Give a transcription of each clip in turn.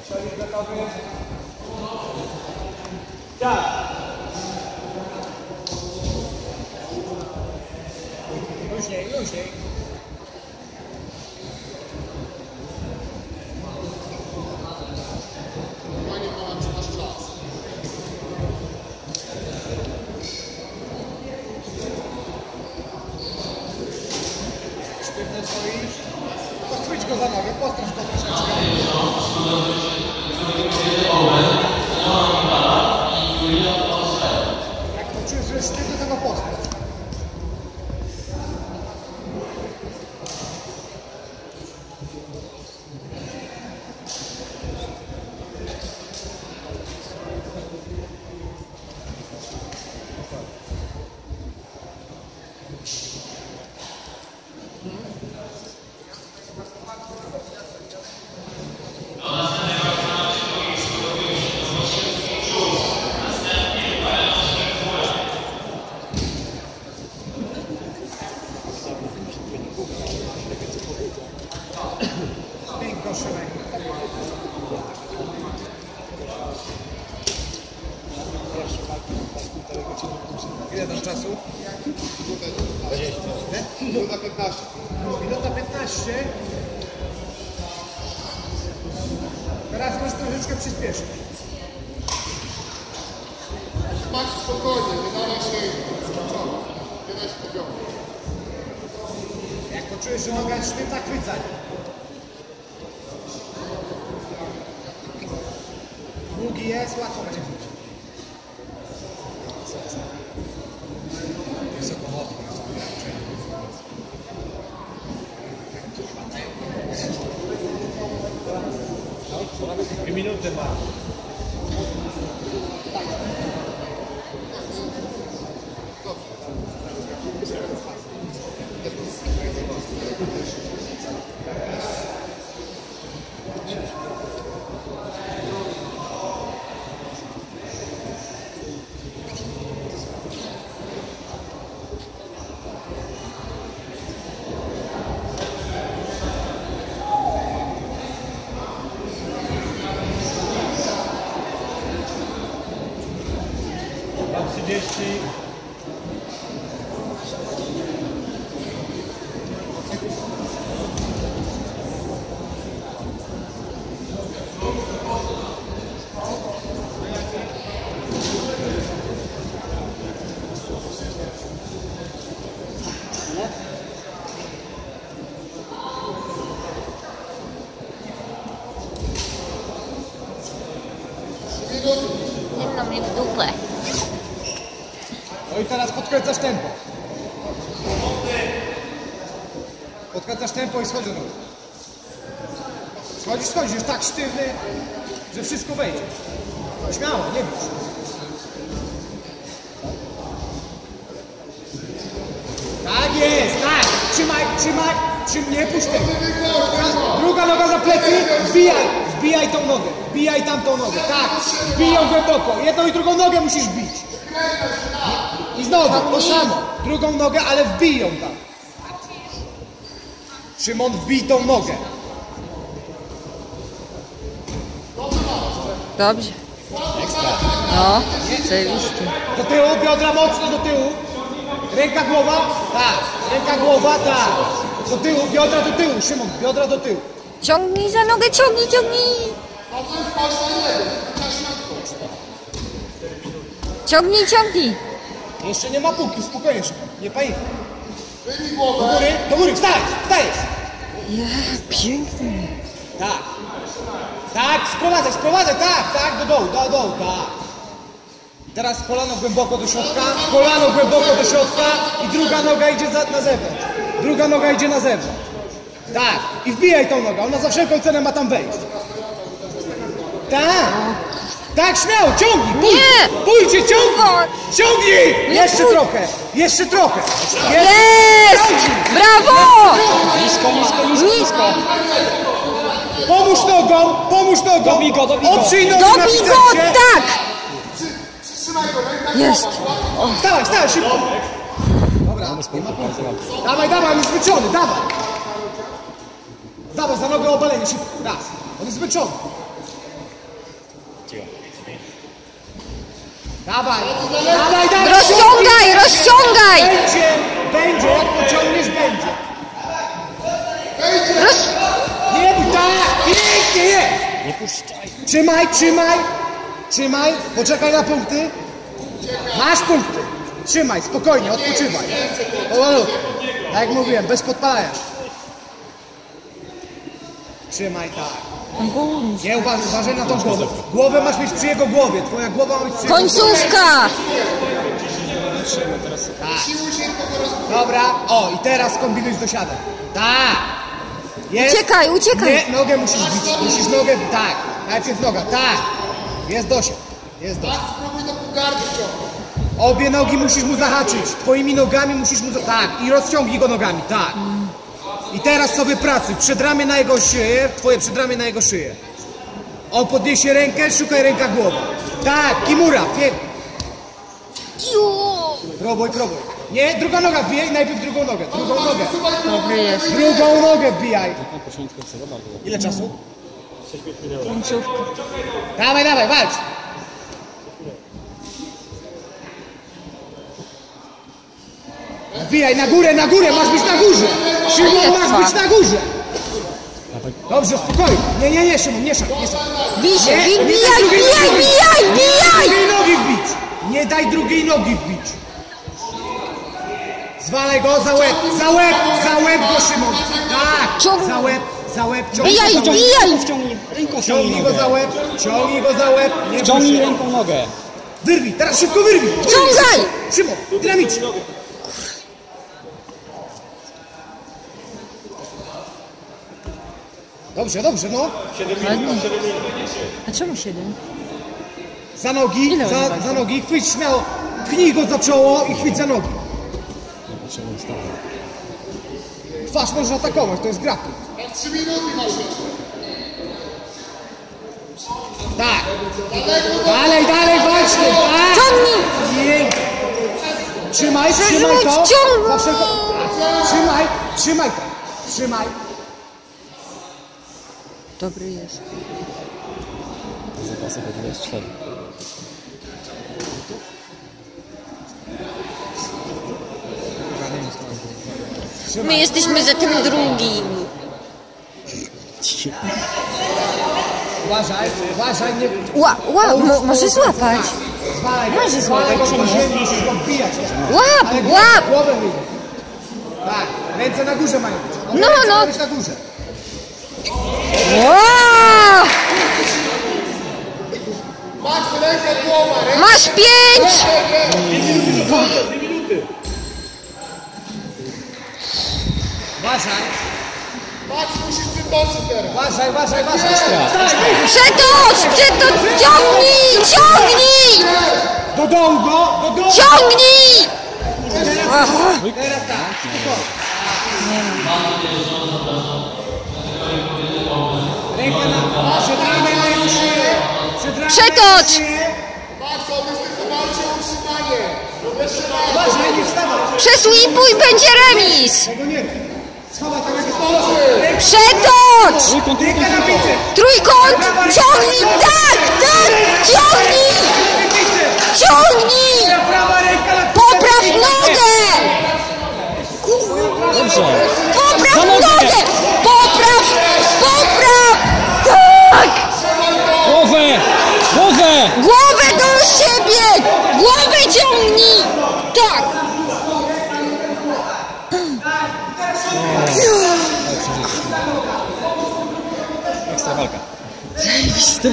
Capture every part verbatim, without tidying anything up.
Stoisz gotowy. Tak. Luźniej, luźniej. Sztywny stoisz. Pochwyć go za nogę, postrasz go troszeczkę. Jak poczujesz, że jest sztywny, to go postrasz. Ile dasz czasu? Minuta piętnaście. Minuta piętnaście. Teraz możesz troszeczkę przyspieszyć. Masz spokojnie, nie dawaj się skończony. Nie daj się pobiorę. Jak poczujesz, że noga jest sztywna, chwycaj. Długi jest, łatwo będzie chwycić. Dwie minuty ma. trzydzieści. Jedno mnie w dupę. No i teraz podkręcasz tempo. Podkręcasz tempo i schodzi do nogi. Schodzisz, schodzisz, już tak sztywny, że wszystko wejdzie. Śmiało, nie bój. Tak jest, tak. Trzymaj, trzymaj, trzymaj, nie puść tego. Druga noga za plecy, wbijaj, wbijaj tą nogę, wbijaj tamtą nogę, tak. Wbij ją głęboko, jedną i drugą nogę musisz bić. I znowu, to samo. Drugą nogę, ale wbij ją tam. Szymon, wbij tą nogę. Dobrze. Ekstra. No, rzeczywiście. Do tyłu, biodra mocno do tyłu. Ręka, głowa, tak. Ręka, głowa, tak. Do tyłu, biodra do tyłu. Szymon, biodra do tyłu. Ciągnij za nogę, ciągnij, ciągnij. Ciągnij, ciągnij. Jeszcze nie ma półki, spokojnie, Szymon. Nie paj. Do góry, do góry, wstaj, wstajesz. Ja, piękny. Tak. Tak, sprowadzaj, sprowadzaj, tak, tak, do dołu, do dołu, tak. Teraz kolano głęboko do środka, kolano głęboko do środka i druga noga idzie za, na zewnątrz. Druga noga idzie na zewnątrz. Tak, i wbijaj tą nogę, ona za wszelką cenę ma tam wejść. Tak, tak, śmiało, ciągnij, pójdź, Nie! pójdźcie, ciągnij, ciągnij, jeszcze trochę, jeszcze trochę. Jest! Brawo! Nisko, nisko, nisko, nisko. Pomóż nogą, pomóż nogą, dobij go, dobij go. Oprzyj nogę na Dobij go, szczycie. tak! Jest. Wstawaj, wstawaj, szybko. Dobra, nie ma punktu. Dawaj, dawaj, on jest zmęczony, dawaj. Dawaj, za nogę obalenie, szybko, raz. On jest zmęczony. Dawaj, dawaj, dawaj! Rozciągaj, rozciągaj! Będzie, będzie, jak pociągniesz, będzie. Roz... Nie, tak, pięknie jest! Nie puszczaj. Trzymaj, trzymaj, trzymaj, poczekaj na punkty. Masz punkty. Trzymaj, spokojnie, odpoczywaj. Powolutku. Tak jak mówiłem, bez podpalania. Trzymaj tak. Nie uważaj, uważaj na tą głowę. Głowę masz mieć przy jego głowie. Twoja głowa ma być przy jego głowie. Końcówka! Tak. Dobra, o i teraz kombinuj z dosiadem. Tak. Jest. Uciekaj, uciekaj! Nie, nogę musisz bić. Musisz nogę, tak. Najpierw noga, tak. Jest dosiad. Jest dosiad. Spróbuj do półgardy wciągnąć. Obie nogi musisz mu zahaczyć. Twoimi nogami musisz mu... Tak. I rozciągnij go nogami, tak. I teraz sobie pracuj. Przedramię na jego szyję. Twoje przedramię na jego szyję. On podniesie rękę, szukaj ręka głowa. Tak, Kimura, pięknie. Próbuj, próbuj. Nie, druga noga wbijaj, najpierw drugą nogę. Drugą nogę. Dobry jest. Drugą nogę wbijaj. Ile czasu? Końcówka. Dawaj, dawaj, walcz. Wbijaj na górę, na górę, masz być na górze. Szymon, masz być na górze. Dobrze, spokojnie. Nie, nie, nie, Szymon, nie szak, nie szak. Bij się, bij, bijaj, bijaj, bijaj, bijaj! Drugiej nogi wbić. Nie daj drugiej nogi wbić. Zwalaj go za łeb, za łeb, za łeb go, Szymon. Tak, Ciąg- za łeb, za łeb. ciągnij Bijaj, go za łeb. bijaj! Wciągnij ręką, Ciągnij go za łeb, ciągnij go za łeb. Nie Wciągnij bój się. ręką nogę. Wyrwij, teraz szybko wyrwij. Ciągaj! Szymon, dynamicznie. Dobrze, dobrze, no. A czemu siedem? Za nogi, Ile oni za, walczą? za nogi, chwyć śmiało. Pchnij go za czoło i chwyć za nogi. Twarz możesz atakować, to jest grappling. Na trzy minuty masz jeszcze. Tak. Dalej, dalej, walczmy. Tak. Ciągnij! Pięknie. Trzymaj, trzymaj Przerzuć, to. ciągnij. Zawsze to. Trzymaj, trzymaj to. Trzymaj. Dobry jest. Zapasy to jest cztery. My jesteśmy za tym drugim. Uważaj, uważaj, nie... Ła, ła, mo, może złapać. Zwalaj go, Może zwalaj go, złapać, po czy nie? ziemi, musisz go wbijać. Łap, Ale łap! głowę wyjmij. Tak, ręce na górze mają być. No, ręce no. mają być na górze. Ła! Max, rękę, głowa, rękę. Masz pięć! Uważaj, Max, musisz przytoczyć teraz. uważaj, uważaj, uważaj. Przetocz! Przetocz! Ciągnij! Ciągnij! Do dołu go, do dołu. Ciągnij! Teraz tak, spokojnie. Ręka na... Przedramię na jego szyję. Przedramię Przetocz! na jego szyję. Max, on jest tylko walczy o utrzymanie. Jeszcze raz. Uważaj, nie wstawaj. Przeslipuj, będzie remis! Tego nie rób. Schowaj tam jak jest. Przetocz! Ręka na biceps. Trójkąt! Ciągnij! Tak! Tak! Ciągnij! Biceps. Ciągnij! Prawa ręka na Popraw nogę! Dobrze. Popraw nogę! Popraw! Popraw! Tak! Głowę! Głowę! Głowę do siebie! Głowę ciągnij! Tak! Ekstra walka. Zajebiste.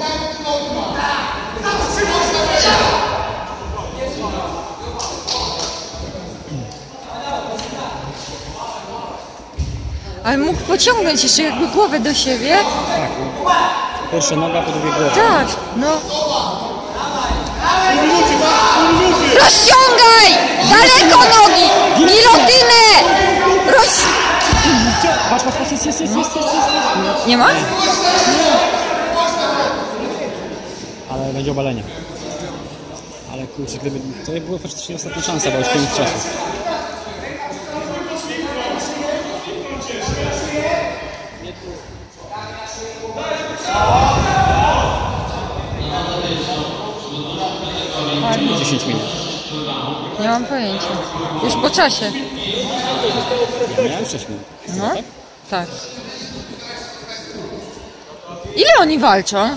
Ale mógł pociągnąć jeszcze jakby głowę do siebie. Pierwsza noga, po drugie głowa. Tak, no. Rozciągaj! Daleko nogi! Gilotynę! Roz... Patrz, patrz, patrz, jest, jest, jest, jest, jest, jest. Nie ma? Ale będzie obalenie. Ale kurczę, gdyby... To była faktycznie ostatnia szansa, bo już koniec czasu. Tak. dziesięć minut. Nie mam pojęcia. Już po czasie. Ja miałem sześć minut. No, Tak? tak. Ile oni walczą?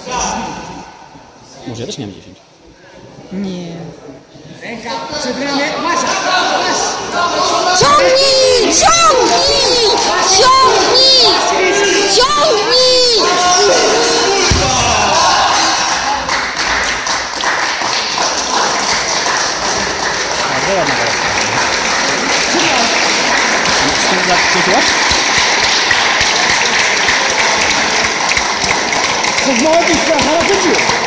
Może ja też miałem dziesięć. Nie. Ręka przed ramię, masz, masz! Ciągnij! Ciągnij! Ciągnij! Ciągnij! A była na walce. Z kim jak ćwiczyłaś? Przez małe pisma, ale chodziło.